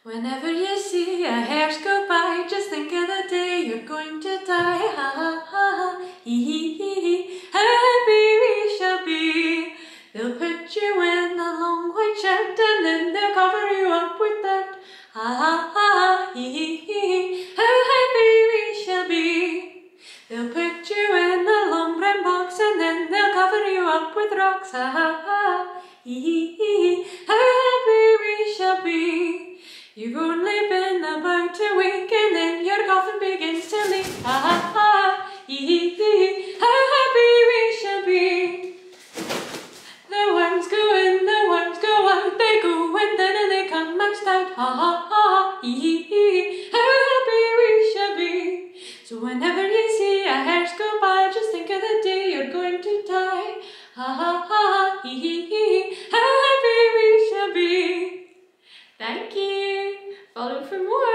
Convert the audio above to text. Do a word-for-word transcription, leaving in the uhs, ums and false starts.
Whenever you see a hearse go by, just think of the day you're going to die. Ha ha ha ha, hee hee hee hee. How happy we shall be. They'll put you in a long white shirt and then they'll cover you up with dirt. Ha ha ha ha, hee hee hee hee. How happy we shall be. They'll put you in a long brown box and then they'll cover you up with rocks. Ha ha ha, hee hee hee hee. How happy we shall be. You've only been about a week and then your coffin begins to leak. Ha ha ha, hee hee hee. How happy we shall be. The worms go in, the worms go out, they go in then and they come out stout. Ha ha ha, hee hee hee. How happy we shall be. So whenever you see a hearse go by, just think of the day you're going to die. Ha ha ha, hee hee hee. How happy we shall be. Thank you. Follow for more.